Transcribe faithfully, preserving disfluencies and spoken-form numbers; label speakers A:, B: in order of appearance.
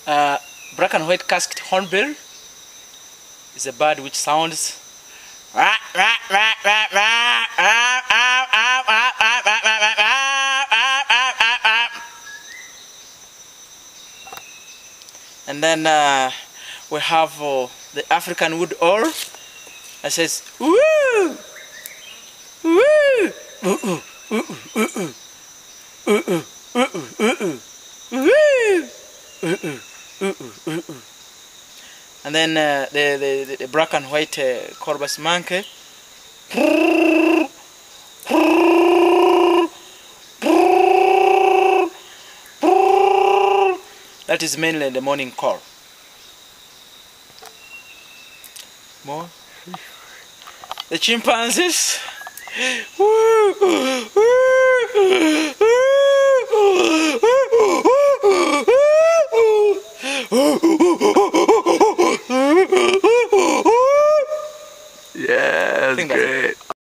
A: Uh, black and white casqued hornbill is a bird which sounds and then uh, we have uh, the African wood owl that says woo woo ooh ooh ooh ooh ooh ooh ooh ooh. And then uh, the, the the black and white uh, Corvus monkey. That is mainly the morning call. More. The chimpanzees.
B: Yeah, that's great.